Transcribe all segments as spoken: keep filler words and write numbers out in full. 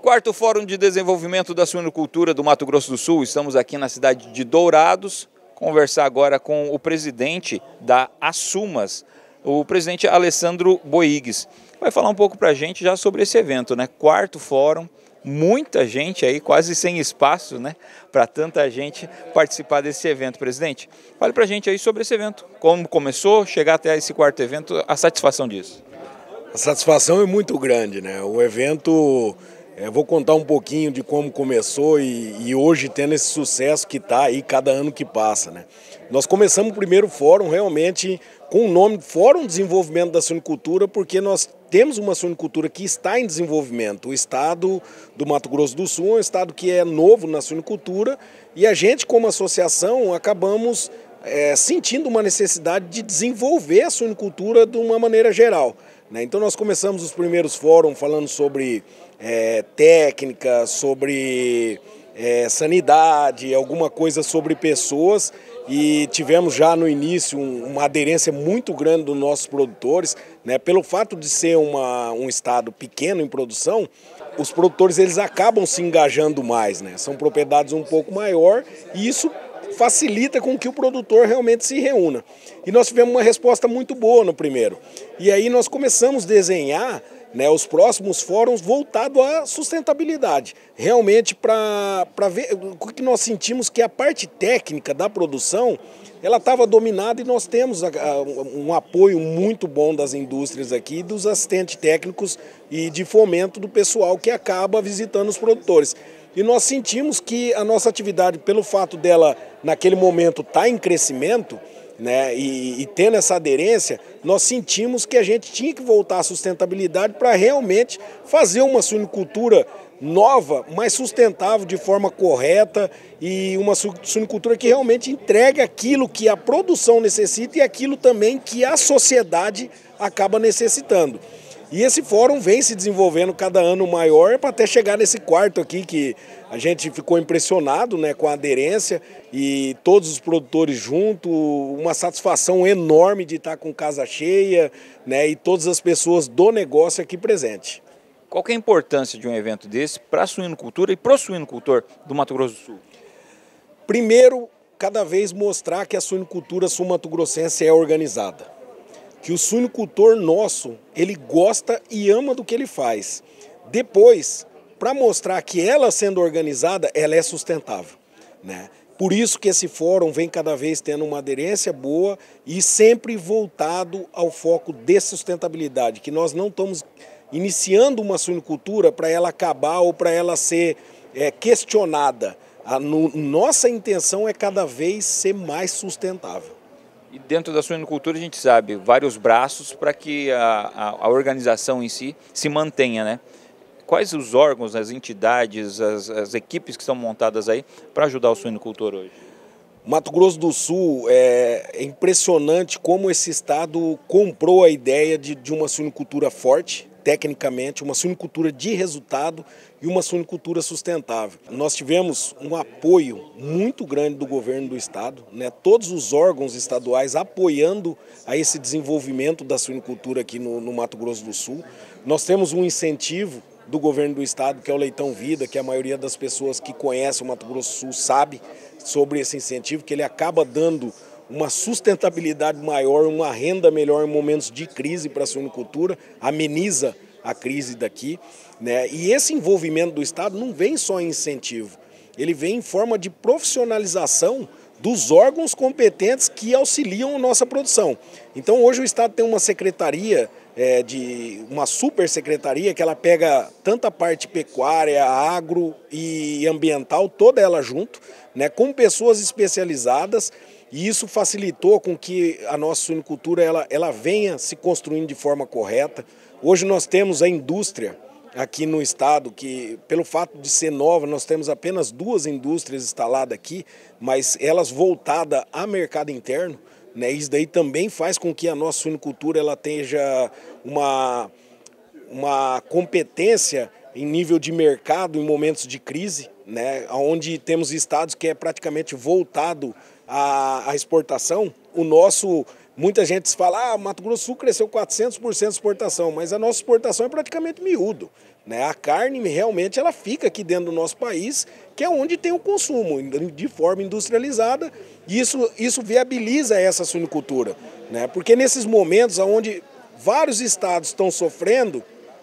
quarto Fórum de Desenvolvimento da Suinocultura do Mato Grosso do Sul. Estamos aqui na cidade de Dourados, conversar agora com o presidente da Assumas, o presidente Alessandro Boigues. Vai falar um pouco para a gente já sobre esse evento, né? Quarto Fórum, muita gente aí, quase sem espaço, né? Para tanta gente participar desse evento. Presidente, fale para a gente aí sobre esse evento. Como começou, chegar até esse quarto evento, a satisfação disso. A satisfação é muito grande, né? O evento... Eu vou contar um pouquinho de como começou e, e hoje tendo esse sucesso que está aí cada ano que passa, né? Nós começamos o primeiro fórum realmente com o nome Fórum de Desenvolvimento da Suinocultura, porque nós temos uma suinocultura que está em desenvolvimento. O estado do Mato Grosso do Sul é um estado que é novo na suinocultura e a gente, como associação, acabamos é, sentindo uma necessidade de desenvolver a suinocultura de uma maneira geral, né? Então nós começamos os primeiros fóruns falando sobre É, técnica, sobre é, sanidade, alguma coisa sobre pessoas, e tivemos já no início um, uma aderência muito grande dos nossos produtores, né? Pelo fato de ser uma, um estado pequeno em produção, os produtores eles acabam se engajando mais, né? São propriedades um pouco maior e isso facilita com que o produtor realmente se reúna. E nós tivemos uma resposta muito boa no primeiro. E aí nós começamos a desenhar, né, os próximos fóruns voltados à sustentabilidade. Realmente para ver o que nós sentimos que a parte técnica da produção ela estava dominada e nós temos a, a, um apoio muito bom das indústrias aqui, dos assistentes técnicos e de fomento do pessoal que acaba visitando os produtores. E nós sentimos que a nossa atividade, pelo fato dela naquele momento estar tá em crescimento, né, e, e tendo essa aderência, nós sentimos que a gente tinha que voltar à sustentabilidade para realmente fazer uma suinocultura nova, mais sustentável de forma correta e uma suinocultura que realmente entregue aquilo que a produção necessita e aquilo também que a sociedade acaba necessitando. E esse fórum vem se desenvolvendo cada ano maior para até chegar nesse quarto aqui que a gente ficou impressionado, né, com a aderência e todos os produtores juntos, uma satisfação enorme de estar com casa cheia, né, e todas as pessoas do negócio aqui presentes. Qual que é a importância de um evento desse para a suinocultura e para o suinocultor do Mato Grosso do Sul? Primeiro, cada vez mostrar que a suinocultura sul-mato-grossense é organizada. Que o suinocultor nosso, ele gosta e ama do que ele faz. Depois, para mostrar que ela sendo organizada, ela é sustentável, né? Por isso que esse fórum vem cada vez tendo uma aderência boa e sempre voltado ao foco de sustentabilidade, que nós não estamos iniciando uma suinocultura para ela acabar ou para ela ser é, questionada. A no, nossa intenção é cada vez ser mais sustentável. E dentro da suinocultura a gente sabe vários braços para que a, a, a organização em si se mantenha, né? Quais os órgãos, as entidades, as, as equipes que estão montadas aí para ajudar o suinocultor hoje? Mato Grosso do Sul é, é impressionante como esse estado comprou a ideia de, de uma suinocultura forte, tecnicamente, uma suinocultura de resultado e uma suinocultura sustentável. Nós tivemos um apoio muito grande do governo do estado, né? Todos os órgãos estaduais apoiando a esse desenvolvimento da suinocultura aqui no, no Mato Grosso do Sul. Nós temos um incentivo do governo do estado, que é o Leitão Vida, que a maioria das pessoas que conhecem o Mato Grosso do Sul sabe sobre esse incentivo, que ele acaba dando uma sustentabilidade maior, uma renda melhor em momentos de crise para a suinocultura, ameniza a crise daqui, né? E esse envolvimento do estado não vem só em incentivo, ele vem em forma de profissionalização dos órgãos competentes que auxiliam a nossa produção. Então hoje o estado tem uma secretaria, é, de uma super secretaria, que ela pega tanta parte pecuária, agro e ambiental, toda ela junto, né, com pessoas especializadas, e isso facilitou com que a nossa suinocultura ela, ela venha se construindo de forma correta. Hoje nós temos a indústria aqui no estado, que pelo fato de ser nova, nós temos apenas duas indústrias instaladas aqui, mas elas voltadas a mercado interno, né? Isso daí também faz com que a nossa suinocultura ela tenha uma, uma competência em nível de mercado em momentos de crise, né? Onde temos estados que é praticamente voltado à, à exportação. O nosso Muita gente fala, ah, Mato Grosso do Sul cresceu quatrocentos por cento de exportação, mas a nossa exportação é praticamente miúdo, né? A carne realmente ela fica aqui dentro do nosso país, que é onde tem o consumo, de forma industrializada, e isso, isso viabiliza essa suinocultura, né? Porque nesses momentos onde vários estados estão sofrendo,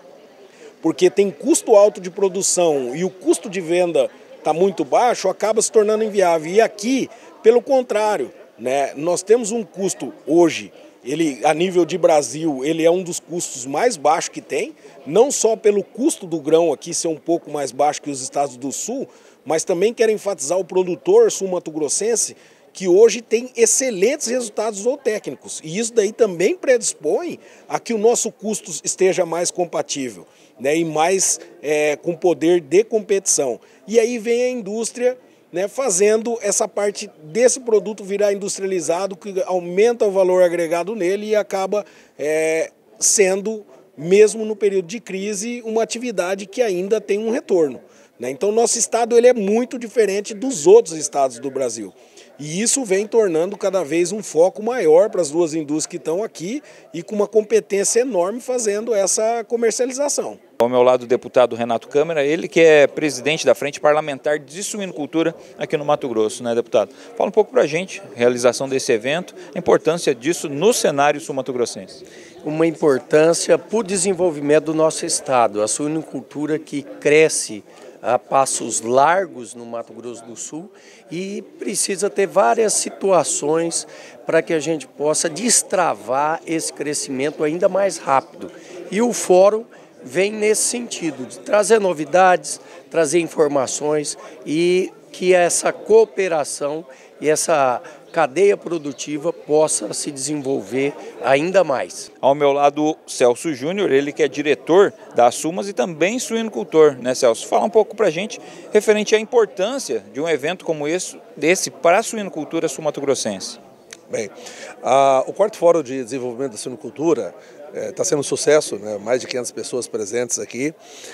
porque tem custo alto de produção e o custo de venda está muito baixo, acaba se tornando inviável. E aqui, pelo contrário, né, nós temos um custo hoje, ele, a nível de Brasil, ele é um dos custos mais baixos que tem, não só pelo custo do grão aqui ser um pouco mais baixo que os estados do sul, mas também quero enfatizar o produtor sul-mato-grossense, que hoje tem excelentes resultados zootécnicos. E isso daí também predispõe a que o nosso custo esteja mais compatível, né, e mais é, com poder de competição. E aí vem a indústria, né, fazendo essa parte desse produto virar industrializado, que aumenta o valor agregado nele e acaba é, sendo, mesmo no período de crise, uma atividade que ainda tem um retorno, né? Então, nosso estado ele é muito diferente dos outros estados do Brasil. E isso vem tornando cada vez um foco maior para as duas indústrias que estão aqui e com uma competência enorme fazendo essa comercialização. Ao meu lado o deputado Renato Câmara, ele que é presidente da Frente Parlamentar de Suinocultura aqui no Mato Grosso, né, deputado? Fala um pouco para a gente, a realização desse evento, a importância disso no cenário sul-mato-grossense. Uma importância para o desenvolvimento do nosso estado, a suinocultura que cresce a passos largos no Mato Grosso do Sul e precisa ter várias situações para que a gente possa destravar esse crescimento ainda mais rápido. E o fórum vem nesse sentido, de trazer novidades, trazer informações e que essa cooperação e essa cadeia produtiva possa se desenvolver ainda mais. Ao meu lado, Celso Júnior, ele que é diretor da Assumas e também suinocultor, né, Celso? Fala um pouco para a gente referente à importância de um evento como esse, desse para a suinocultura sul-mato-grossense. Bem, a, o quarto Fórum de Desenvolvimento da Suinocultura está é, sendo um sucesso, né? Mais de quinhentas pessoas presentes aqui.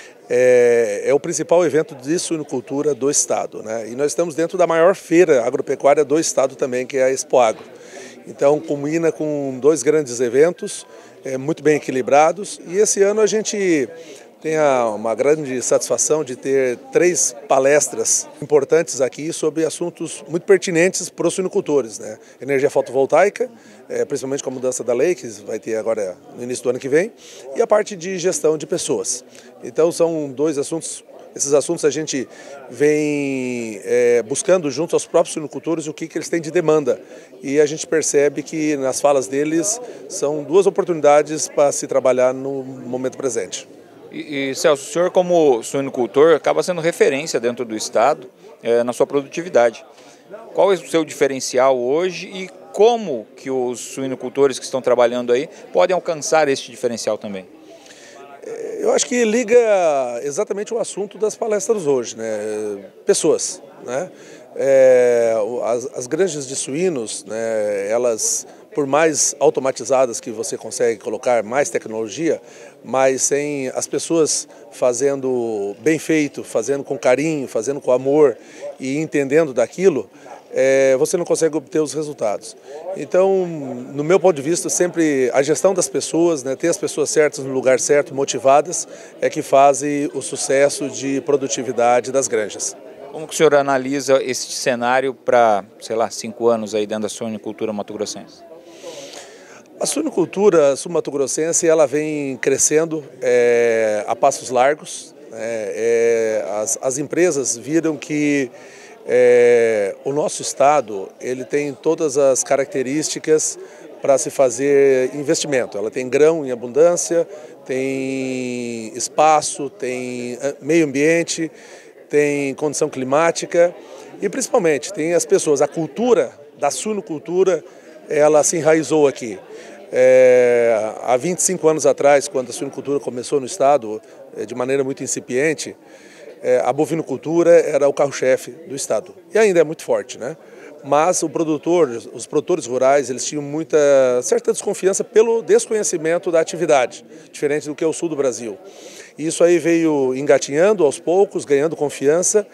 É, é o principal evento de suinocultura do estado, né? E nós estamos dentro da maior feira agropecuária do estado também, que é a Expo Agro. Então, combina com dois grandes eventos, é, muito bem equilibrados, e esse ano a gente tem a, uma grande satisfação de ter três palestras importantes aqui sobre assuntos muito pertinentes para os suinocultores, né? Energia fotovoltaica, é, principalmente com a mudança da lei, que vai ter agora no início do ano que vem, e a parte de gestão de pessoas. Então são dois assuntos, esses assuntos a gente vem é, buscando junto aos próprios suinocultores o que, que eles têm de demanda. E a gente percebe que nas falas deles são duas oportunidades para se trabalhar no momento presente. E, e Celso, o senhor como suinocultor acaba sendo referência dentro do estado é, na sua produtividade. Qual é o seu diferencial hoje e como que os suinocultores que estão trabalhando aí podem alcançar este diferencial também? Eu acho que liga exatamente o assunto das palestras hoje, né? Pessoas, né? É, as, as granjas de suínos, né, elas, por mais automatizadas que você consegue colocar, mais tecnologia, mas sem as pessoas fazendo bem feito, fazendo com carinho, fazendo com amor e entendendo daquilo, é, você não consegue obter os resultados. Então, no meu ponto de vista, sempre a gestão das pessoas, né, ter as pessoas certas no lugar certo, motivadas, é que fazem o sucesso de produtividade das granjas. Como que o senhor analisa esse cenário para, sei lá, cinco anos aí dentro da suinocultura mato-grossense? A suinocultura sul-mato-grossense ela vem crescendo é, a passos largos. É, é, as, as empresas viram que é, o nosso estado ele tem todas as características para se fazer investimento. Ela tem grão em abundância, tem espaço, tem meio ambiente, tem condição climática e principalmente tem as pessoas. A cultura da suinocultura ela se enraizou aqui. É, há vinte e cinco anos atrás, quando a suinocultura começou no estado, é, de maneira muito incipiente, é, a bovinocultura era o carro-chefe do estado. E ainda é muito forte, né? Mas o produtor, os produtores rurais, eles tinham muita certa desconfiança pelo desconhecimento da atividade, diferente do que é o sul do Brasil. E isso aí veio engatinhando aos poucos, ganhando confiança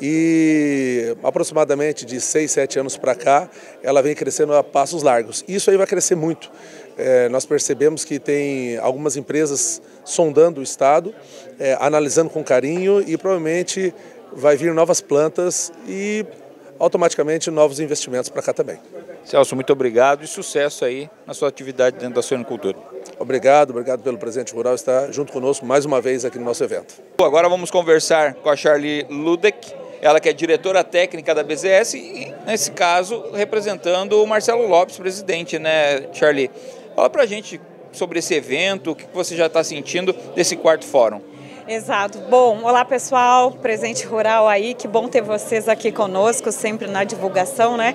e aproximadamente de seis, sete anos para cá, ela vem crescendo a passos largos. Isso aí vai crescer muito. É, nós percebemos que tem algumas empresas sondando o estado, é, analisando com carinho e provavelmente vai vir novas plantas e automaticamente novos investimentos para cá também. Celso, muito obrigado e sucesso aí na sua atividade dentro da suinocultura. Obrigado, obrigado pelo Presente Rural estar junto conosco mais uma vez aqui no nosso evento. Agora vamos conversar com a Charly Ludek, ela que é diretora técnica da B Z S e, nesse caso, representando o Marcelo Lopes, presidente, né, Charly? Fala pra gente sobre esse evento, o que você já está sentindo desse quarto fórum. Exato. Bom, olá pessoal, Presente Rural aí, que bom ter vocês aqui conosco, sempre na divulgação, né?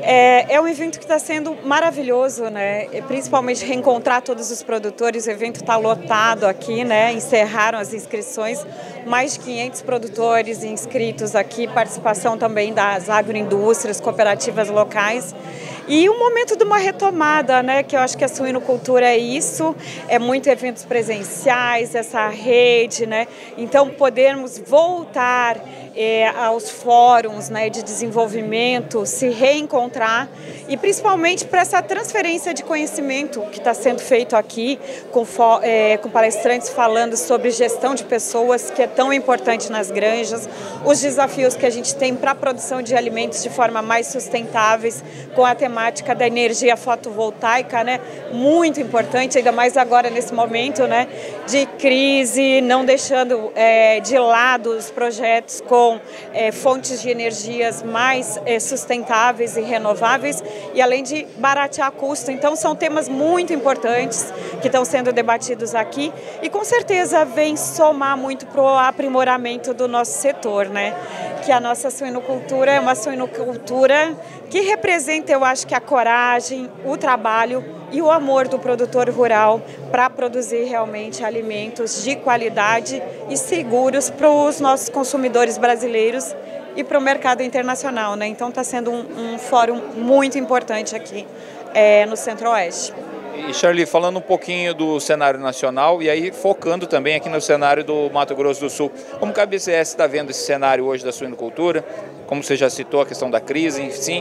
É, é um evento que está sendo maravilhoso, né? Principalmente reencontrar todos os produtores, o evento está lotado aqui, né? Encerraram as inscrições, mais de quinhentos produtores inscritos aqui, participação também das agroindústrias, cooperativas locais. E o momento de uma retomada, né, que eu acho que a suinocultura é isso, é muito eventos presenciais, essa rede, né, então podermos voltar é, aos fóruns, né, de desenvolvimento, se reencontrar e principalmente para essa transferência de conhecimento que está sendo feito aqui, com, é, com palestrantes falando sobre gestão de pessoas, que é tão importante nas granjas, os desafios que a gente tem para a produção de alimentos de forma mais sustentáveis, com a temática da energia fotovoltaica, né? Muito importante, ainda mais agora nesse momento, né? De crise, não deixando é, de lado os projetos com é, fontes de energias mais é, sustentáveis e renováveis e além de baratear custo. Então são temas muito importantes que estão sendo debatidos aqui e com certeza vem somar muito para o aprimoramento do nosso setor, né? Que a nossa suinocultura é uma suinocultura que representa, eu acho que a coragem, o trabalho e o amor do produtor rural para produzir realmente alimentos de qualidade e seguros para os nossos consumidores brasileiros e para o mercado internacional, né? Então está sendo um, um fórum muito importante aqui é, no Centro-Oeste. E Charly, falando um pouquinho do cenário nacional e aí focando também aqui no cenário do Mato Grosso do Sul, como que a B C S está vendo esse cenário hoje da suinocultura? Como você já citou, a questão da crise, sim,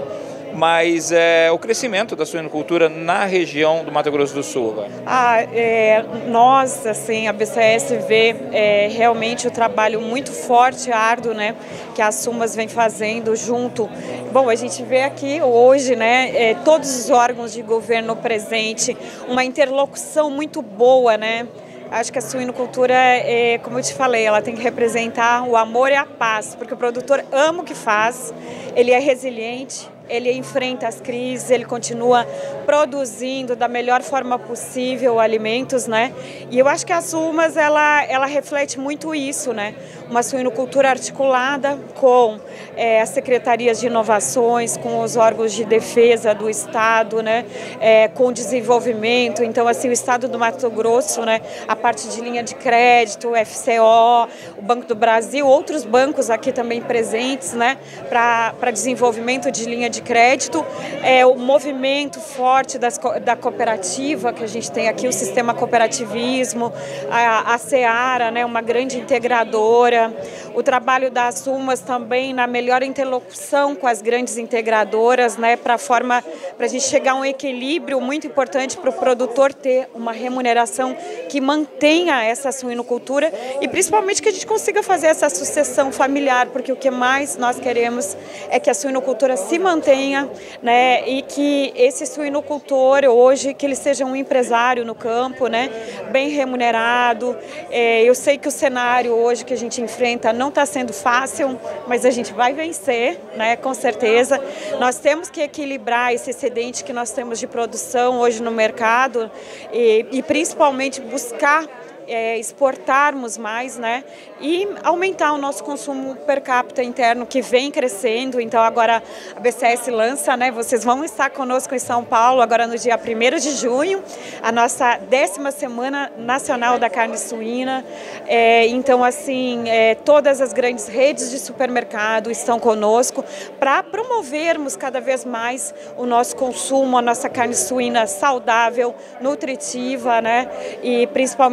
mas é, o crescimento da suinocultura na região do Mato Grosso do Sul agora. Ah, é, nós, assim, a B C S vê é, realmente o trabalho muito forte, árduo, né, que a Sumas vem fazendo junto. Bom, a gente vê aqui hoje, né, é, todos os órgãos de governo presente, uma interlocução muito boa, né. Acho que a suinocultura, é, como eu te falei, ela tem que representar o amor e a paz, porque o produtor ama o que faz, ele é resiliente, ele enfrenta as crises, ele continua produzindo da melhor forma possível alimentos, né? E eu acho que a Sumas, ela, ela reflete muito isso, né? Uma suinocultura articulada com é, as secretarias de inovações, com os órgãos de defesa do Estado, né? É, com desenvolvimento. Então, assim, o Estado do Mato Grosso, né? A parte de linha de crédito, o F C O, o Banco do Brasil, outros bancos aqui também presentes, né? Para desenvolvimento de linha de de crédito, é, o movimento forte das, da cooperativa que a gente tem aqui, o sistema cooperativismo, a, a Seara, né, uma grande integradora, o trabalho das Sumas também na melhor interlocução com as grandes integradoras, né, para a forma, para a gente chegar a um equilíbrio muito importante para o produtor ter uma remuneração que mantenha essa suinocultura e principalmente que a gente consiga fazer essa sucessão familiar, porque o que mais nós queremos é que a suinocultura se mantenha tenha, né, e que esse suinocultor hoje, que ele seja um empresário no campo, né, bem remunerado. É, eu sei que o cenário hoje que a gente enfrenta não está sendo fácil, mas a gente vai vencer, né, com certeza. Nós temos que equilibrar esse excedente que nós temos de produção hoje no mercado e, e principalmente buscar É, exportarmos mais, né, e aumentar o nosso consumo per capita interno que vem crescendo. Então agora a B C S lança, né, vocês vão estar conosco em São Paulo agora no dia primeiro de junho, a nossa décima semana nacional da carne suína. É, então assim, é, todas as grandes redes de supermercado estão conosco para promovermos cada vez mais o nosso consumo, a nossa carne suína saudável, nutritiva, né, e principalmente que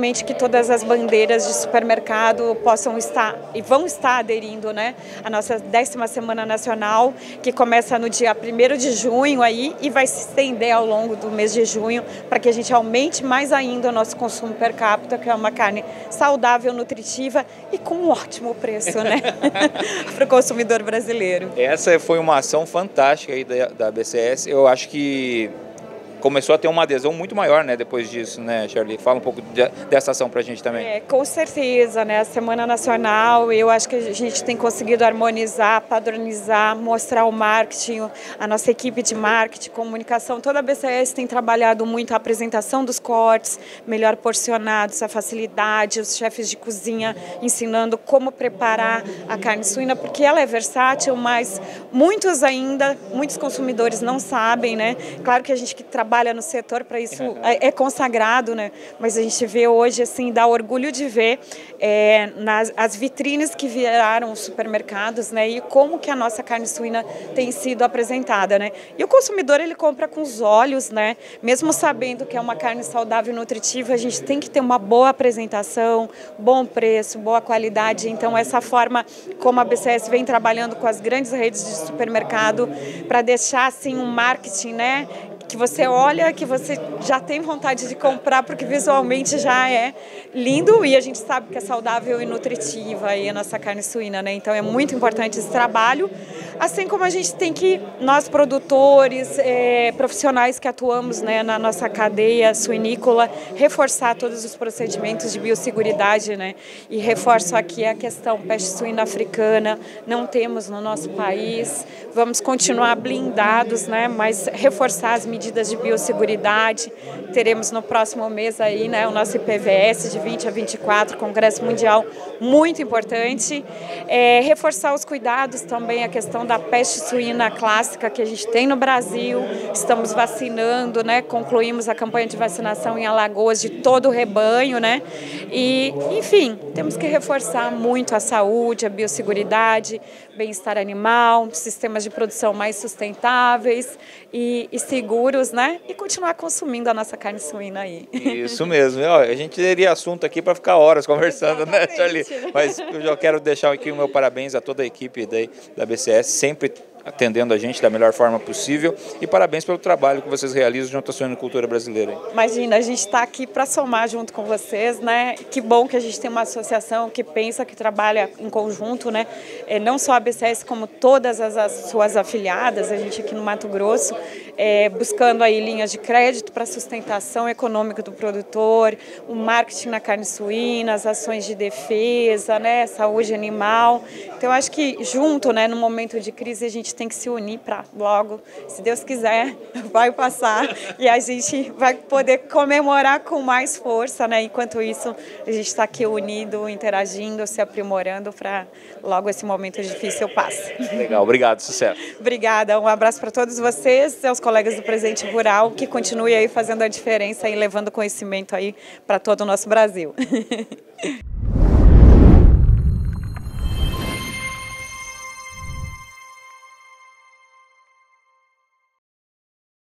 todas as bandeiras de supermercado possam estar e vão estar aderindo, né, à nossa décima Semana Nacional, que começa no dia primeiro de junho aí e vai se estender ao longo do mês de junho, para que a gente aumente mais ainda o nosso consumo per capita, que é uma carne saudável, nutritiva e com um ótimo preço, né, para o consumidor brasileiro. Essa foi uma ação fantástica aí da, da A B C S. Eu acho que começou a ter uma adesão muito maior, né, depois disso, né, Charlie? Fala um pouco de, dessa ação para a gente também. É, com certeza, né, a Semana Nacional, eu acho que a gente tem conseguido harmonizar, padronizar, mostrar o marketing, a nossa equipe de marketing, comunicação, toda a B C S tem trabalhado muito a apresentação dos cortes, melhor porcionados, a facilidade, os chefes de cozinha ensinando como preparar a carne suína, porque ela é versátil, mas muitos ainda, muitos consumidores não sabem, né? Claro que a gente que trabalha trabalha no setor, para isso é, é consagrado, né? Mas a gente vê hoje, assim, dá orgulho de ver é, nas as vitrines que viraram os supermercados, né? E como que a nossa carne suína tem sido apresentada, né? E o consumidor, ele compra com os olhos, né? Mesmo sabendo que é uma carne saudável e nutritiva, a gente tem que ter uma boa apresentação, bom preço, boa qualidade. Então, essa forma como a B C S vem trabalhando com as grandes redes de supermercado para deixar, assim, um marketing, né, que você olha, que você já tem vontade de comprar, porque visualmente já é lindo e a gente sabe que é saudável e nutritiva aí a nossa carne suína, né? Então é muito importante esse trabalho, assim como a gente tem que, nós produtores, é, profissionais que atuamos, né, na nossa cadeia suinícola, reforçar todos os procedimentos de biosseguridade, né? E reforço aqui a questão peste suína africana, não temos no nosso país, vamos continuar blindados, né, mas reforçar as medidas de biosseguridade. Teremos no próximo mês aí, né, o nosso I P V S de vinte a vinte e quatro, Congresso Mundial, muito importante. É, reforçar os cuidados também, a questão da peste suína clássica que a gente tem no Brasil. Estamos vacinando, né, concluímos a campanha de vacinação em Alagoas de todo o rebanho, né, e, enfim, temos que reforçar muito a saúde, a biosseguridade, bem-estar animal, sistemas de produção mais sustentáveis e, e seguros, né? E continuar consumindo a nossa carne suína aí. Isso mesmo. A gente teria assunto aqui para ficar horas conversando, exatamente, né, Charlie? Mas eu já quero deixar aqui o meu parabéns a toda a equipe da, da B C S, sempre atendendo a gente da melhor forma possível, e parabéns pelo trabalho que vocês realizam junto à suinocultura brasileira. Imagina, a gente está aqui para somar junto com vocês, né? Que bom que a gente tem uma associação que pensa, que trabalha em conjunto, né? É, não só a B C S, como todas as, as suas afiliadas, a gente aqui no Mato Grosso, é, buscando aí linhas de crédito para sustentação econômica do produtor, o marketing na carne suína, as ações de defesa, né? Saúde animal. Então, eu acho que junto, né, no momento de crise, a gente tem que se unir para logo, se Deus quiser, vai passar e a gente vai poder comemorar com mais força, né? Enquanto isso, a gente está aqui unido, interagindo, se aprimorando para logo esse momento difícil passe. Legal, obrigado, sucesso. Obrigada, um abraço para todos vocês, aos colegas do Presente Rural, que continue aí fazendo a diferença e levando conhecimento aí para todo o nosso Brasil.